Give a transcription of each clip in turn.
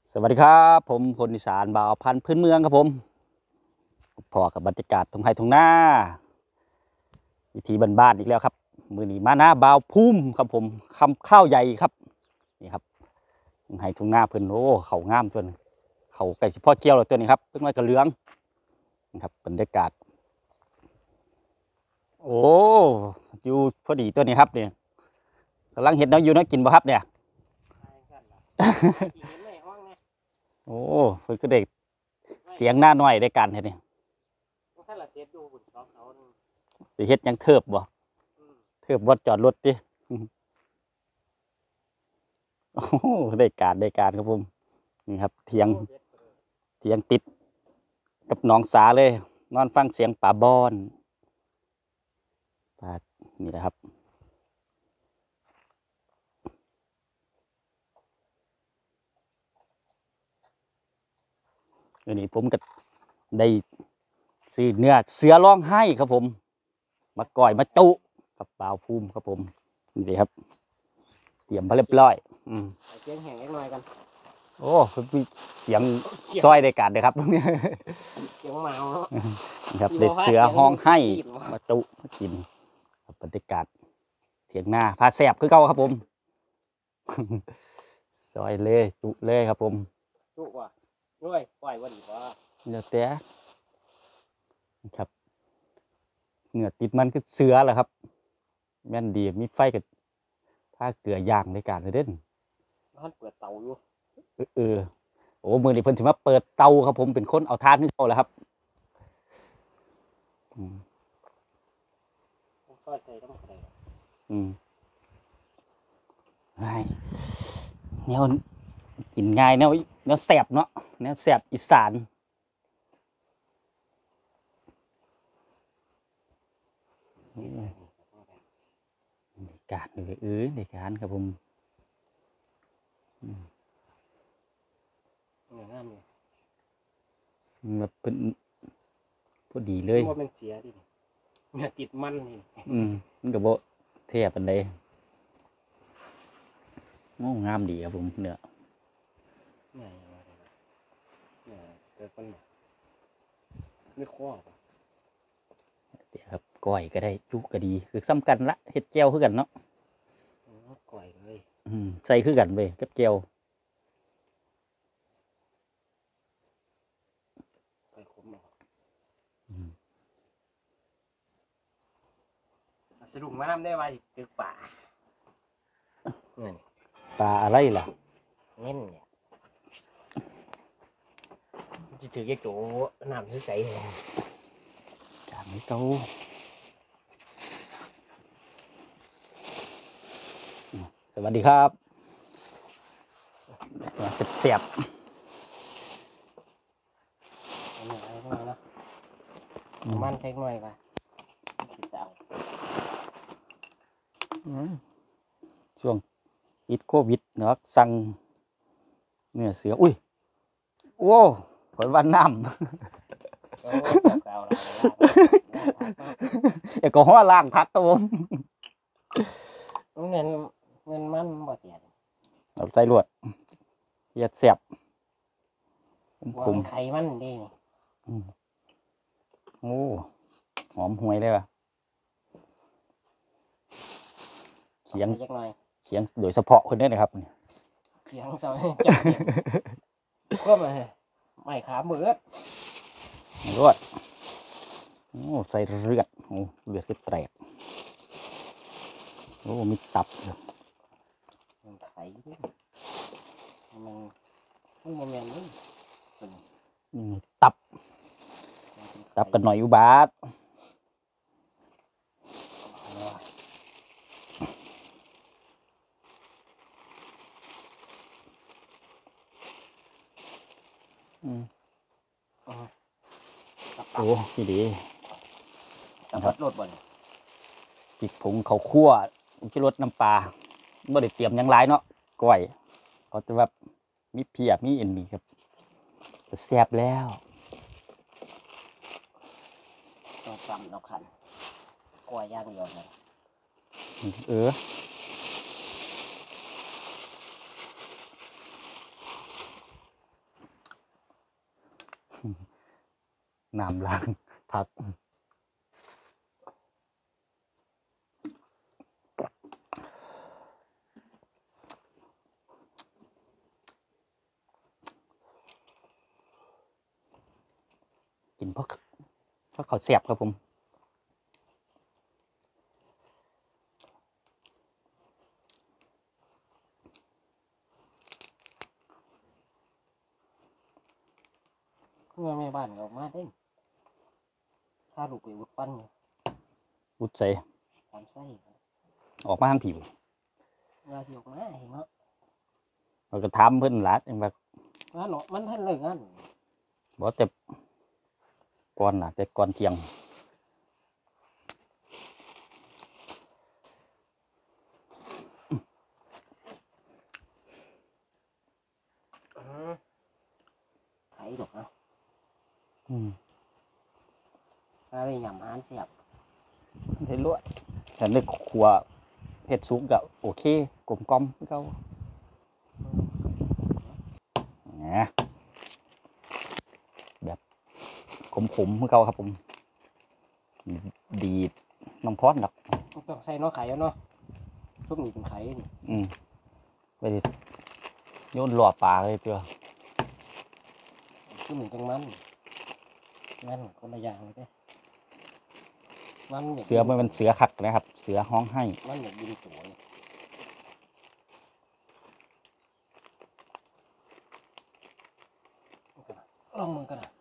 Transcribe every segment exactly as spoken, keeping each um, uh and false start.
สวัสดีครับผมคนอีสานบ่าวพันธุ์พื้นเมืองครับผมพอกับบรรยากาศทุ่งไร่ทุ่งนาวิธีบ้านๆอีกแล้วครับมือนี้มาหน้าบ่าวพุ่มครับผมคำข้าวใหญ่ครับนี่ครับทุ่งไร่ทุ่งนาเพิ่นโอ้เขางามจนเขาไก่เฉพาะเกี่ยวแล้วตัวนี้ครับเพิ่งมากระเลื้องนะครับบรรยากาศโอ้อยู่พอดีตัวนี้ครับเนี่ยกำลังเห็นน้องอยู่น้องกินบ่ครับเนี่ยโอ้เพิ่นก็เด็กเตียงหน้าหน่อยได้กันเห็นนี่สิเฮ็ดหยังเทิบบ่เทิบบ่จอดรถติโอ้ได้การได้การครับผมนี่ครับเถียงเถียงติดกับหนองสาเลยนอนฟังเสียงป่าบอนป่านี่แหละครับอันนี้ผมก็ได้ซื้อเนื้อเสือร้องไห้ครับผมมาก่อยมาจุกับบ่าวภูมิครับผมนี่ครับเตรียมมาเรียบร้อยอืมเสียงแห้งเล็กน้อยกันโอ้มีเสียงซอยได้การเลยครับตรงนี้เสียงเมาเนาะครับเด็ดเสือห้องให้มาจุมากินบรรยากาศเถียงหน้าพาแสบคือเก่าครับผมซอยเลยจุเลยครับผมจุว่ะด้วยปล่อยวันดีกว่าเดี๋ยวแต่ครับเนื้อติดมันคือเสือแหละครับแม่นดีมีไฟกับถ้าเกลือย่างในการเลยเด่นท่านเปิดเตาอยู่เออโอ้มือนี่เพิ่นถือว่าเปิดเตาครับผมเป็นคนเอาทานขึ้นเตาแล้วครับอืมซอยใส่ต้องใส่อืมไอ้แนวกินง่ายแนวแนวแสบเนาะแนวแสบอีสานในการเลยเออในการครับผมเนื้อน้ำเลยแบบเป็นพอดีเลยว่ามันเสียดิเนื้อติดมันนี่อืมมันกับโบเทียบกันเลยโอ้งามดีครับผมเนื้อเนื้อเนื้อเกิดมันไม่ข้อป่ะเดี๋ยวครับก้อยก็ได้จุก็ดีคือซ้ำกันละเห็ดเจียวคือกันเนาะก่อยเลยอืมใส่คือกันไปกับเจียวก่อยขมหรอสรุปมาทำได้ไวตึกป่าเงินปลาอะไรล่ะเงินเนี่ยจะถือแก่โจน้ำใสๆเลยจานนี้เต้าสวัสดีครับเสียบมันเล็กน้อยป่ะช่วงอิดโควิดเนาะสั่งเนื้อเสืออุ้ยโอ้ผลวันน้ำแอลกอฮอล์ล้างพักตัวผมเงินเงินมันบ่เสียเอาใจรวดเย็ดเสียบคุมไข่มันดีโอ้หอมห่วยเลยว่ะเขียงเขียงโดยเฉพาะคนนี้นะครับเขียงซอยจับก็มาไม่ขาเบือดรวดโอ้ใส่เลือดโอ้เลือดก็แตกโอ้มีตับมันไข่มันมันโมเมนต์นี่ตับตับกันหน่อยอุบาทโอ้ดีดีนะครับรถบ่นจิกผงเขาคั่วชิรสน้ำปลาไม่ได้เตรียมยังไรเนาะก้อยเขาจะแบบมีเพียมีเอ็นมีครับแซ่บแล้วตัวซ้ำเราขันก้อยย่างเดียวเลยเอออน้ำล้างผักกินเพราะเพราะเขาเสียบครับผมเมื่อแม่บ้านออกมาเด้งถ้าลูกไปอุดปั้นอุดใส่ตามไส้ออกมาทางผิวงาที่ออกมาเห็นเนาะเราก็ทำเพิ่นหลาจังแบบงานเนาะมันท่านเลยงานบอกแต่ก่อนน่ะแต่ก่อนเที่ยงไถดอกเนาะอืมอะไรหยำหานเสียบได้รู้แต่ในครัวเผ็ดสุกก็โอเคกลมกล่อมคือเก่าแหมแบบขมๆคือเก่าครับผม ดีดน้ำพร้อนดอกต้องใส่เนาะไข่เนาะทุกนี้เป็นไข่นี่อืมไปดิโยนหล่อปลาเลยตัวทุกนี้จังมันมันคนละอย่างเลยเด้มันยากเสือมันเป็นเสือขักนะครับ เสือห้องให้มันอยากบินตัวเลยลองมึงกันนะ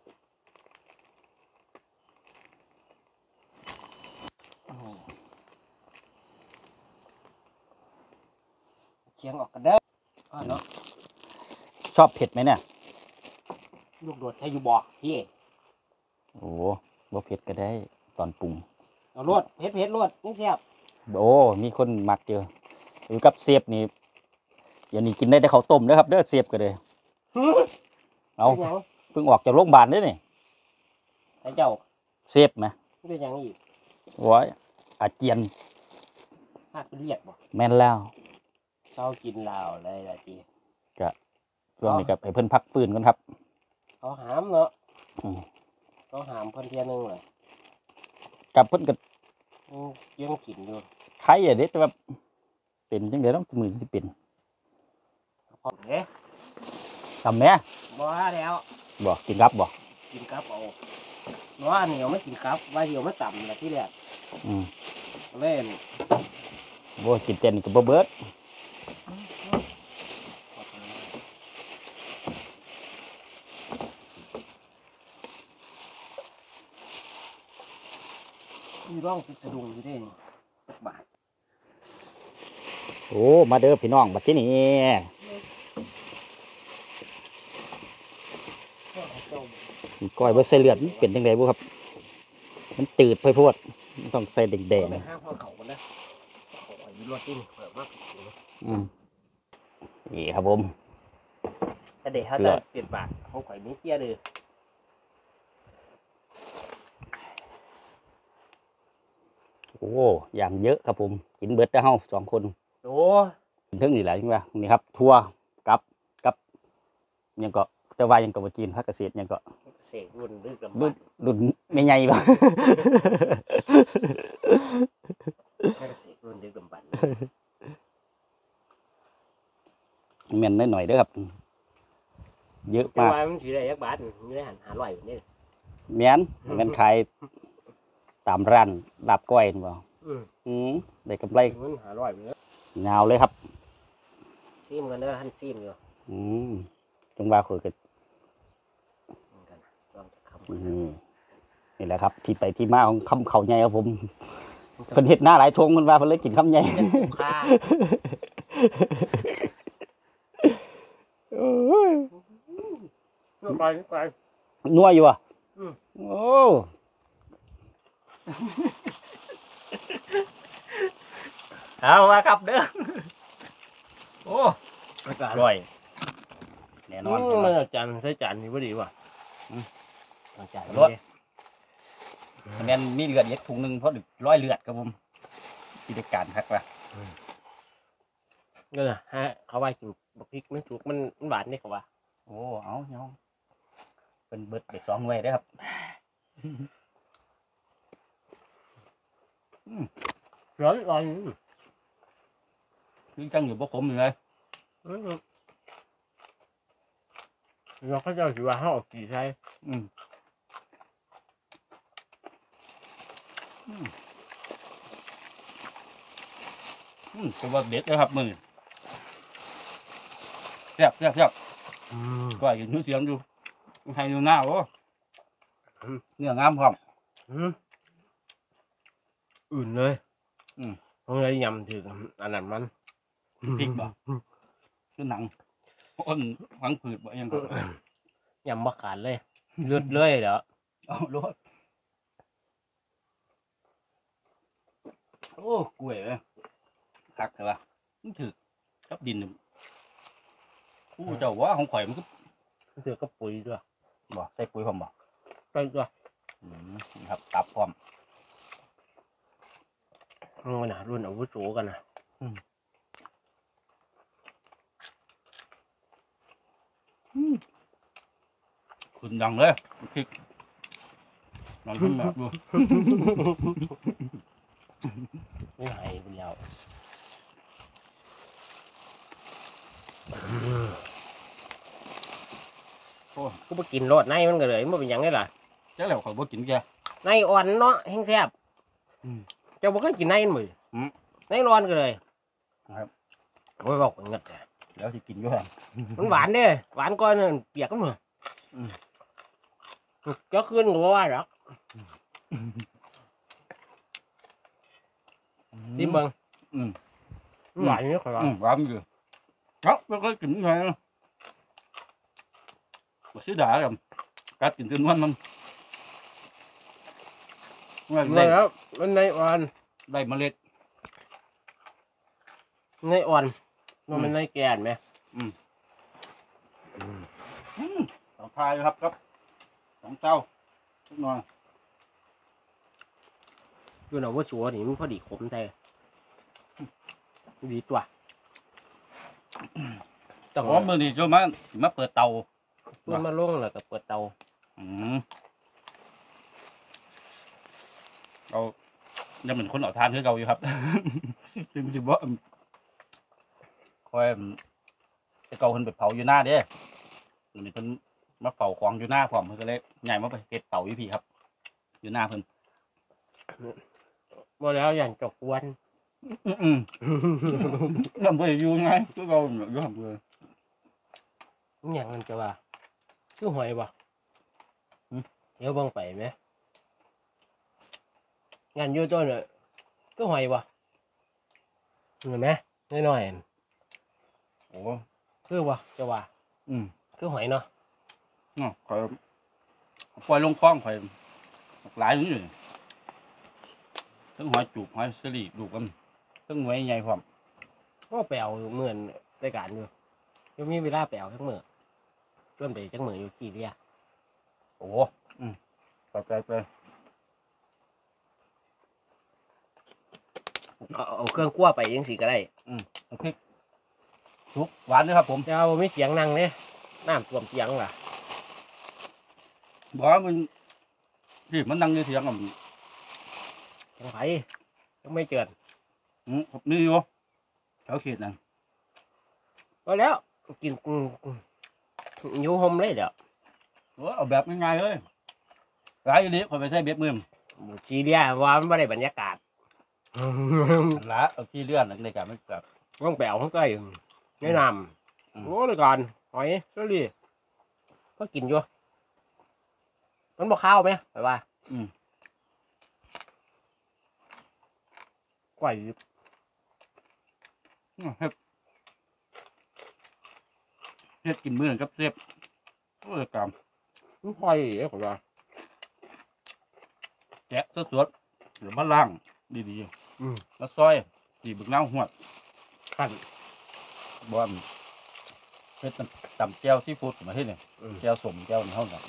เคียงออกกันเด้ออ่าเนาะชอบเผ็ดไหมเนี่ยลูกโดดใช้อยู่บ่อพี่โอ้บ่เผ็ดก็ได้ตอนปรุงเอาลวดเผ็ดเผ็ดลวดนี่เสียบโอ้มีคนมักเจออยู่กับเสียบนี่เดี๋ยวนี้กินได้แต่ข้าวต้มนะครับเด้อเสียบก็เลยเอาเป็นหยังเพิ่งออกจากโรงพยาบาลเด้อนี่ไอ้เจ้าเสียบไหมเป็นหยังอีกโอ้ยอาเจียนหักเรียกบ่แม่นแล้วเช้ากินลาวเลยละทีช่วงนี้กับให้เพิ่นพักฟื้นก่อนครับเขาหามเนาะอืมเขาหามเพิ่นเทียนึงเลยกับเพิ่นก็อืมยังกินอยู่ไข่อะเด้แต่ว่าเป็นจังได๋ต้องมือสิเป็นพอเด้ทำแหม่บ่แล้วบ่กินรับบ่กินกับเอาว่าเหนียวไม่กินกับว่าเดียวไม่ต่ำละที่แรกอืมเล่นบ่กินเต้นนี่ก็บ่เบิดมีร่องติดสะดุ้งอยู่ได้นี่สักบาทโอ้มาเด้อพี่น้องบัดทีนี้ ก้อยบ่ใส่เลือดมันเป็นจังไดบ่ครับ มันตืดไปโพดมันต้องใส่แดงไปห้างหัวเขาคนนะเขาอายุรอดที่นี่เปิดมากผิดเลยๆอืมนี่ครับผมแต่เด็กเขาจะเปลี่ยนบาทเขาข่อยมีเตี้ยเลยโอ้อย่างเยอะครับผมกินเบิดได้เฮาสองคนโอ้กินเทิงนี่แหละจริงป่ะนี่ครับทั่วกับกับหยังก็แต่ว่าหยังก็บ่จีนภาคเกษตรหยังก็เสกรุ่นลึกลำรุ่บาน กรุ่นไม่ใหญ่ป่ะเสกรุ่นลึกลำบากแม่นหน่อยๆเด้อครับ เยอะแต่มากว่ามันถือได้ยักบาทไม่ได้หันหาลอยอยู่นี่แม่นแม่นขายตามร้านลาบก้อยนี่บ่อืมอืมได้กำไรมันหาลอยอยู่เนี่ยยาวเลยครับซีมกันเด้อท่านซีมอยู่อืมจังว่าข่อยก็เหมือนกันลองจะคำอืมนี่แหละครับ ที่ไปที่มาของคำเขาใหญ่ครับผมเพิ่นเฮ็ดหน้าหลายทงเพิ่นว่าเพิ่นเลยกินคำใหญ่ค่าโอ้ยไปไปนัวอยู่อ่ะอืมโอ้เอามาครับเด้อโอ้อากาศร่อยแน่นนอนมันอาจารย์ใช้จานนี่พอดีว่ะอาจารย์รสแม่นมีเลือดเย็ดถุงหนึงเพราะร้อยเลือดครับผมกิจการคักว่ะก็นะฮะเขาว่ากินบักพริกมันถูกมันมันหวานนี่เขาว่าโอ้เอาเนาะเป็นเบิดเด็ดสองไว้ได้อครับร้อนร้อนนี่จังอยู่บ่ขมอยู่เลยเราก็จะคิดว่าเขาออกกี่ใช่อืมอืมอืมเป็นว่าเด็ดเลยครับมือแซ่บแซ่บแซ่บก็อยู่นิ้วเสียงอยู่ให้ดูหน้าโอ้เนื้องามพร้อมอื่นเลยอืมเพราะเลยยำถึงอันนั้นมันพริกบ่คือหนังอ้นฟังผืดบ่ยังก็ยำบะขาดเลยเลือดเลยเด้อเอาโลดโอ้กล้วยเลยคักเหรอมันถือกับดินนี่ผู้เจ้าว่าของข่อยมันก็เสือก็ปุ๋ยด้วยบ่ใส่ปุ๋ยพร้อมบ่ใช่ด้วยอืมนี่ครับตับพร้อมมันน่ะรุ่นอาวุโสกันนะขึ้นดังเลยพริกลองขึ้นแบบดูไม่หายเป็นยาวโอ้กูไปกินรสในมันก็เลยมันเป็นหยังไงล่ะเจ้าแล้วข่อยบ่กินแกในอ่อนเนาะแห้งแซ่บอืมเจ้าบ่เคยกินในมันมั้ยอืมในร้อนก็เลยครับโอ้ยบอกเงิดเลยแล้วสิกินอยู่ฮะมันหวานเด้หวานก้อนนึงเปียกกันมั้ยอืมก็ขึ้นก็บ่ว่าหรอกดิเบิ่งอืมหวานนี่ขอว่าอืมหวานอยู่เอ้าไม่เคยกินไงบ่สิด่ากันกัดกินจนวันมันว่าเลได้ยครับมันในอ่อนได้เมล็ดในอ่อนมันเป็นในแก่นไหมอืมสองพายครับครับสองเจ้าสักหน่อยดูหน่อยว่าชัวนี่มันพอดีขมแต่ดีตัวต้องอ๋อมื้อนี้เจ้ามาสิมาเปิดเตาต้นมาลงแล้วก็เปิดเตาอืมเอายังเหมือนคนเอาทานคือเก่าอยู่ครับ จึงสิบ่คอยไปเก่าเพิ่นไปเผาอยู่หน้าเด้มื้อนี้เพิ่นมาเฝ้าของอยู่หน้าพร้อมเพิ่นก็เลยย้ายมาไปเฮ็ดเตาอยู่พี่ครับ อยู่หน้าเพิ่นบ่แล้วอย่างจกวนอืมๆนำไปอยู่ไงคือเก่าอยู่หั่นเลยอย่างนั้นจะว่าคือหอยบ่เดี๋ยวเบิ่งไปไหมงานอยู่ต้นน่ะคือหอยบ่เห็นไหมน้อยโอ้ๆคือบ่จะว่าอืมคือหอยเนาะเนาะข่อยปล่อยลงคลองข่อยหลายอยู่นี่ทั้งหอยจูบหอยสลีลูกกันทั้งหน่วยใหญ่พร้อมก็แปลวเหมือนรายการอยู่ยังมีเวลาแปลวทั้งมื้อชวนไปจังมื้ออยู่กี่เรียโอ้อืมไปไปไปเอาเอาเครื่องคั่วไปจังซี่ก็ได้พริกสุกหวานด้วยครับผมแต่ว่าบ่มีเสียงนั่งเด้น้ำท่วมเสียงล่ะบอกว่ามันที่มันนั่งในเสียงอ่ะจังไผยังไม่เจิดอืมนี่อยู่แถวเขตนั่นก็แล้วกินอืมอยู่ห่มเลยเดี๋ยวโอ้เอาแบบง่ายๆเลยร้ายอยู่นี้คนไปใช้เบ็ดมือมสีเรียว่ามันไม่ได้บรรยากาศละเอาที่เลื่อนในการมันแบบต้องแปลวข้างใกล้แนะนำโอ้รายการหอยเชอรี่ก็กินอยู่มันบ่ข้าวไหมแบบว่าอืมกล้วยเฮ็ดเฮ็ดกินมื้อกับเซฟโอ้ยกรรมมันค่อยเอ้ของว่าแกะสดๆหรือมาล้างดีอืมๆแล้วซอยสีบึกน้ำหวดขั้นบ่อนเฮ็ดตำแก้วซีฟู้ดมาเฮ็ดนี่อืมแก้วสมแก้วนี่เฮาน่ะ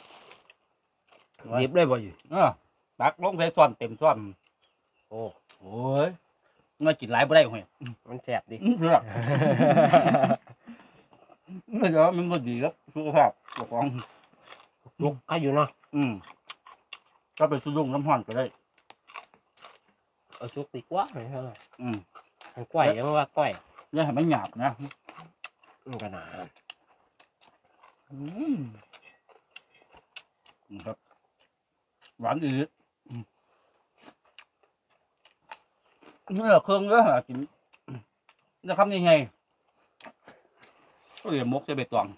ดิบเลยบ่อยู่เออตักลงใส่ซ้อนเต็มซ้อนโอ้โอ้ยมากินหลายบ่ได้ห่วยมันแซ่บดิอื้อเสือกไม่ใช่ว่ามันบ่ดีครับสุขภาพเจ้าของลุกใครอยู่เนาะอืมก็ไปสุดุ้งน้ำห้อนก็ได้เอาซุกตีกว่าหน่อยเท่าไหร่อืมมันก้อยยังว่าก้อยอย่าให้มันหยาบนะมันกันหนาอืมครับหวานอืดเนื้อเครื่องเยอะหากินนะครับยังไงก็เรียมกจะไปตอง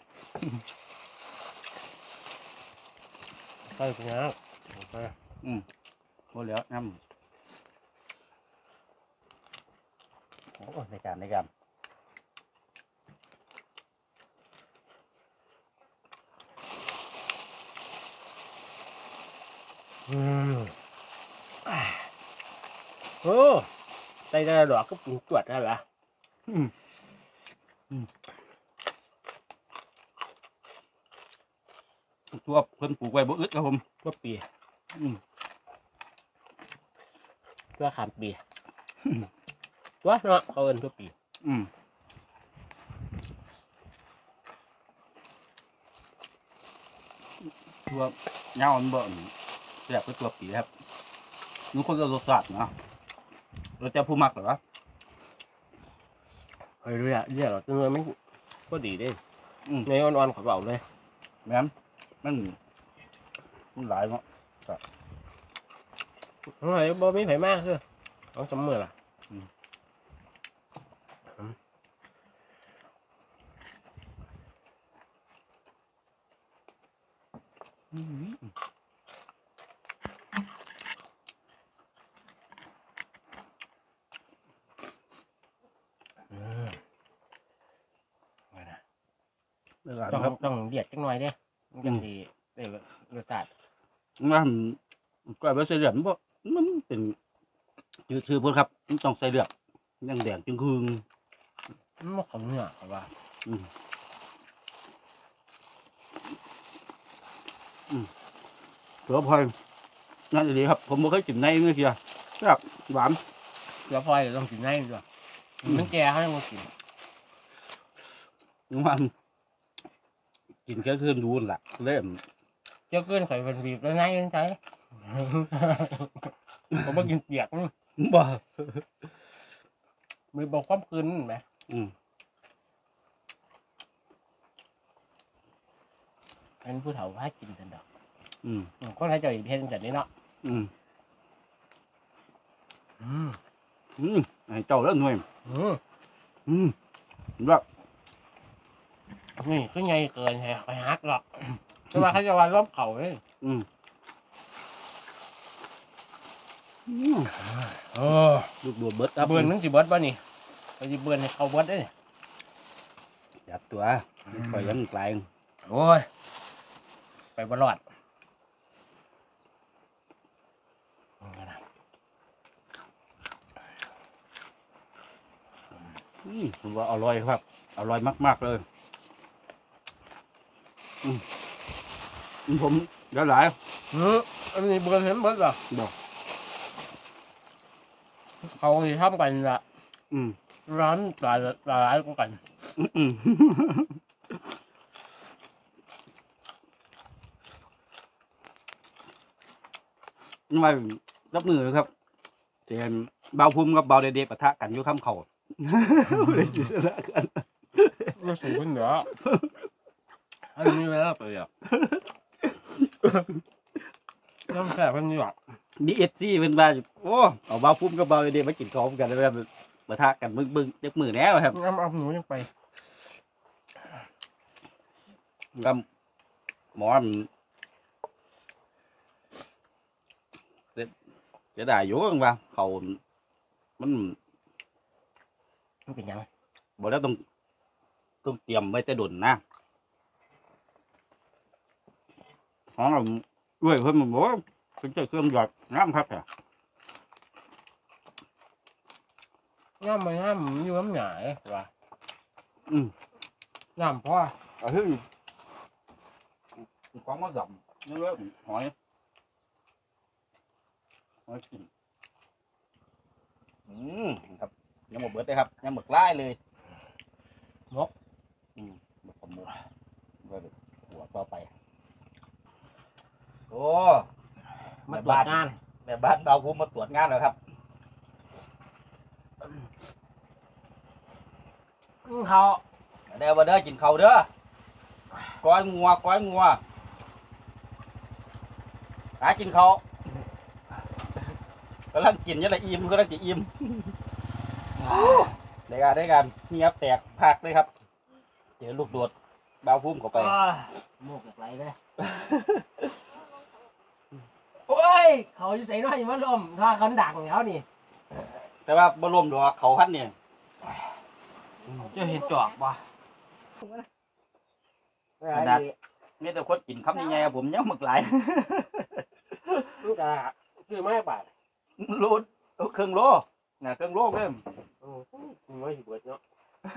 ก้อยเป็นยังไงอืมพอแล้วน้ำโอ้ในการในการอืมโอ้ใจได้ดอกก็ปลูกจวดได้ละอืมอืมตัวเพิ่นปลูกไว้บ่อึดครับผมตัวปีอืมตัวขามปีตัวเนาะเขาเอิ้นตัวปีอืมตัวเงามันบ่อนแซ่บก็ตัวปีครับมันคนละรสชาติเนาะเราจะผู้มักเหรอเฮ้ยเรียกเรียกตัวมันก็ดีเด้อืมในอ่อนๆเขาเบาเลยแม่นมันมันหลายเนาะเฮ้ยบ่มีไผมากคือเอาสมมือล่ะอืมอืมว่านะเดี๋ยวก่อนต้องครับต้องเดียดจังหน่อยเด้มันจังดีได้รสชาติมันก็ไปใส่เลือดมันบ่มันเป็นชื่อชื่อเพิ่นครับมันต้องใส่เลือดยังแดงจึงคืงมันบ่เข้าเนื้อครับว่าอืมอืมตัวพลอยนั่นดีครับ ผมบ่เคยกินในเมื่อกี้ครับหวานแล้วพลอยต้องกินให้ด้วยมันแก่เขายังบ่กินนึกว่ากินแค่คืนดูนั่นล่ะเลยเจ้าเกินข่อยเป็นบีบแล้วนายยังใจ ผมบ่กินเปียกนี่บ่มีบอกความคืนนั่นแหมอืมเป็นผู้เฒ่าพากินกันดอกอืมอืมคนไทยเจะอีกเพศแบบนี้เนาะอืมอืมอืมให้เจ้าแล้วหน่วยอืมอืมว่านี่ก็ไงเกินแฮะไปฮักหรอกแต่ว่าเขาจะวันรอบเขาเลยอืมอืมเออลูกโดดเบิดครับเบือนนึงสิเบิดบ่นี่ไปสิเบือนให้เขาเบิดได้จับตัวคอยยังไกลโอ้ยไปบ่รอดอืมผมว่าอร่อยครับ อร่อยมากๆเลย อืมอืมผมเดี๋ยวหลายอืมอันนี้เบือนเห็นเบิดเหรอบอกเขาสิทำกันละอืมร้านหลายหลายกว่ากันอืมอืมนี่มารับมือเลยครับเจนเบาภูมิกับเบาเด็ดๆปะทะกันอยู่ข้ามเขาเลยจิชนะกันก็สูงขึ้นเหรออันนี้เวลาไปอ่ะน้ำแสบอันนี้หรอมีเอฟซีเป็นมาโอ้เอาเบาภูมิกับเบาเด็ดๆมากินของกันแล้วแบบปะทะกันบึ้งบึ้งๆยักมือแน่ครับน้ำเอาหนูยังไปกับหมอมันจะได้อยู่กันว่าเขามันมันเป็นยังบอกแล้วต้องต้องเตรียมไว้แต่ดุนนะของเราด้วยเพิ่มมันบอกเป็นเจ้าเครื่องหยอดน้ำครับเนี่ยน้ำมันน้ำมันอยู่น้ำหนาเลยว่ะอืมน้ำพ่อเอาเฮ้ยของมาดำนี่เลยหอยหอยกินอืมครับยังหมดเบิดเลยครับยังหมดไล่เลยมกอืมหมดขโมยก็หัวต่อไปอ้มาตรวจงานแม่บ้านเราผมมาตรวจงานแล้วครับเขาเด้อมาเด้อกินข้าวเด้อก้อยงัวก้อยงัวหากินข้าวกำลังกินยังไงอิ่มกำลังจะอิ่มได้กันได้กันเงียบแตกพักเลยครับเจอลูกโดดเบาพุ่มเข้าไปโมกจากไรเลยโอ้ยเขาอยู่ใส่น้อยมันลมถ้าเขาดังเขานี่แต่ว่าบรมดอกเขาพันเนี่ยจะเห็นจอกป่ะขนาดนี่แต่คนกินคำยังไงผมยังหมึกหลายลูกอะคือไม่บาทโลเครื่องโลนะเครื่องโลเพิ่มโอ้ไม่หิวเนาะ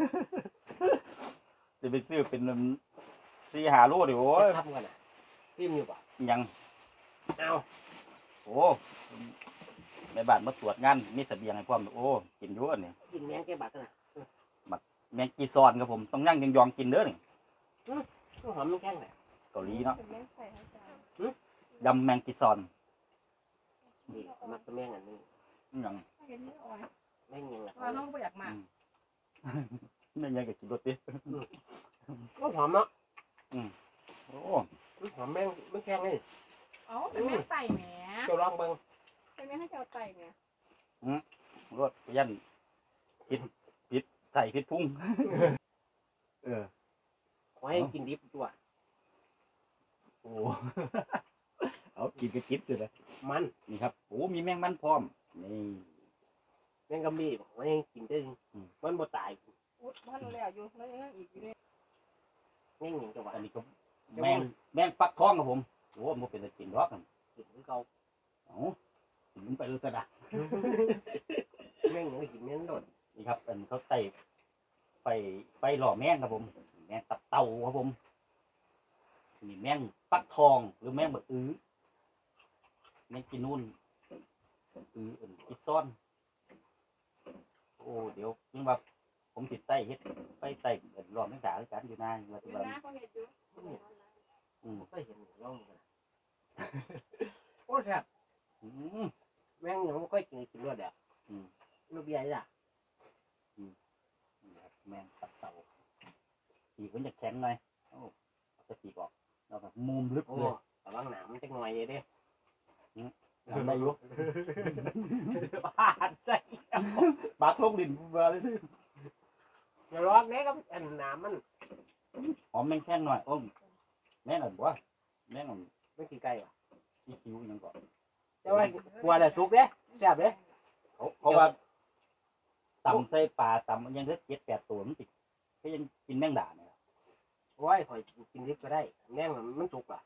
จะไปซื้อเป็นสี่หาโลเดี๋ยวโอ้ยทำกันอ่ะทิมอยู่ป่ะยังเอาโอ้ในบ้านมาตรวจงานมีเสบียงให้พร้อมโอ้กินเยอะเนี่ยกินแมงแก้บาดกันนะแมงกีซอนครับผมต้องย่างยองๆกินเด้อนี่ต้องหอมแมงแก้งเลยเกาหลีเนาะเป็นแม่งใส่ให้จานยำแมงกีซอนนี่มันก็แมงอันนี้อย่างเห็นนี่อ่อนแมงยังไงว่าน้องไม่อยากมาไม่ยังกับกินรสดิก็หอมเนาะโอ้หอมแมงแมงแก้งนี่เอ้าเป็นแม่งใส่แหมเจ้าลองเบิ่งเป็นแม่งให้เจ้าใส่แหมรสยันพิษพิษใส่พิษพุ่งเออขอให้กินดิบตัวโอ้ เอากินก็กินเลยมันนี่ครับโอ้มีแมงมันพร้อมนี่แมงกะบี้บอกว่ายังกินได้มันบ่ตายอุ๊ยบ้านเราแล้วอยู่แล้วยังอีกอยู่เลยแมงหยังจะว่าอันนี้ก็แมงแมงปักท้องครับผมโอ้มันเป็นตะกินรอกกันกินคือเก่าเอ้ากินไปรู้สะดักแมงหยังกินแมงโดดนี่ครับอันเขาไต่ไปไปหล่อแมงครับผมแมงตับเต่าครับผมนี่แมงปักทองหรือแมงบะอื้อแมงกินนู่นอื้ออันกินซ่อนโอ้เดี๋ยวยังว่าผมติดไต่เฮ็ดไปไต่หล่อแมงดาด้วยกันอยู่นานว่าอที่ยู่ว่านะเขาเห็นอยู่อืมก็เห็นลองกันโอ้แซ่บอืมแมงหยังไม่ค่อยกินกินรวดเดียวอืมลูกใหญ่จ้ะนี่ครับแมงตับเต่าปีกมันจะแข็งหน่อยโอ้เอาจะปีกออกแล้วก็มุมลึกโอ้เลยระวังหนามมันจักหน่อยเลยเด้ทำได้อยู่บาดใจบาดลงดินมาเลยอย่าร้องแม่ก็อันหนามมันหอมแมงแข้งหน่อยโอ้แม่หน่อยบ่แม่หน่อยไม่กินไก่ว่ะอีคิวยังก่อนแต่ว่ากลัวแต่สุกเด้แซ่บเด้เพราะว่าตำใส่ปลาตำยังเล็กเจ็ดแปดตัวมันติดก็ยังกินแมงดาเนี่ยโอ้ยข่อยกินดิบก็ได้แมงมันสุกอ่ะ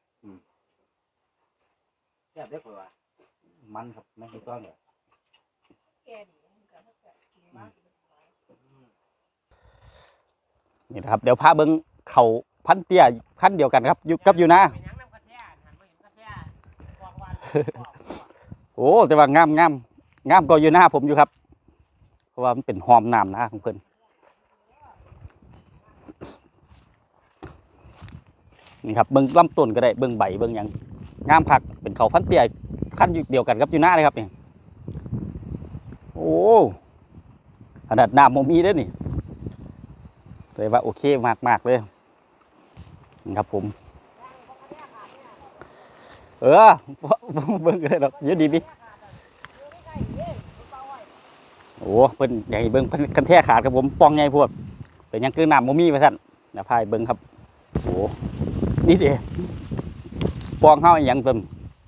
แซ่บเด้ข่อยว่ามันครับแมงกีซ้อนเนี่ยแกดีแต่ถ้าเกิดกินมากนี่นะครับเดี๋ยวพาเบิ้งเข่าพันเตี้ยพันเดียวกันครับอยู่กับอยู่นะโอ้แต่ว่างามงามงามก็อยู่หน้าผมอยู่ครับเพราะว่ามันเป็นหอมน้ำนะของเพิ่นนี่ครับเบิ้งลำต้นก็ได้เบิ้งใบเบิ้งหยังงามผักเป็นเขาพันเตี้ยพันเดียวกันครับอยู่หน้าเลยครับเนี่ยโอ้ขนาดน้ำมมีด้วยนี่เลยว่าโอเคมากมากเลยครับผมเออเบิ้งก็ได้หรอกเยอะดีดิโอ้เพิ่นใหญ่เบิ้งเพิ่นกันแท้ขาดครับผมปองใหญ่พวกเป็นยังคือน้ำมมีไปท่านนะพายเบิ้งครับโอ้นี่เด้ปองเฮาอย่างเต็ม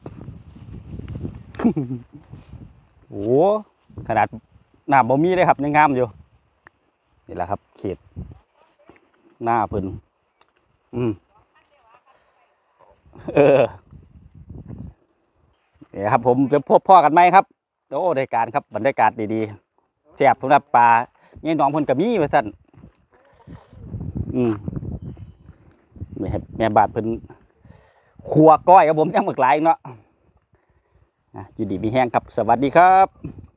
โอ้ขนาดน้ำบ่มีเลยครับยังงามอยู่นี่แหละครับเขตหน้าเพิ่นอืมเออนี่ครับผมจะพบพ่อกันไหมครับโอ้ได้การครับบรรยากาศดีๆแซ่บสำหรับปลาเนี่ยน้องเพิ่นก็มีว่าซั่นอืมแม่แม่บาดเพิ่นขัวก้อยครับผมยังหมึกหลายเนาะอยู่ดีมีแห้งครับสวัสดีครับ